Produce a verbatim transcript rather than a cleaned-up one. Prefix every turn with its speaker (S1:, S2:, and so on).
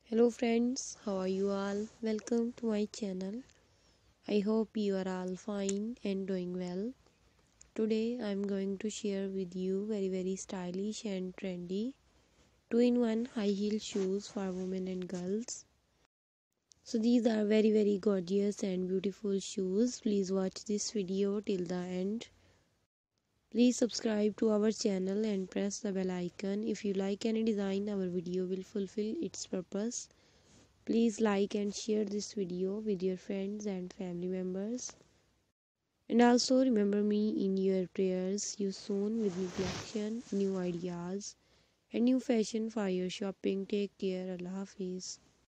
S1: Hello friends, how are you all? Welcome to my channel. I hope you are all fine and doing well. Today I am going to share with you very very stylish and trendy two in one high heel shoes for women and girls. So these are very very gorgeous and beautiful shoes. Please watch this video till the end. Please subscribe to our channel and press the bell icon. If you like any design, our video will fulfill its purpose. Please like and share this video with your friends and family members. And also remember me in your prayers. You soon with new collection, new ideas and new fashion for your shopping. Take care. Allah Hafiz.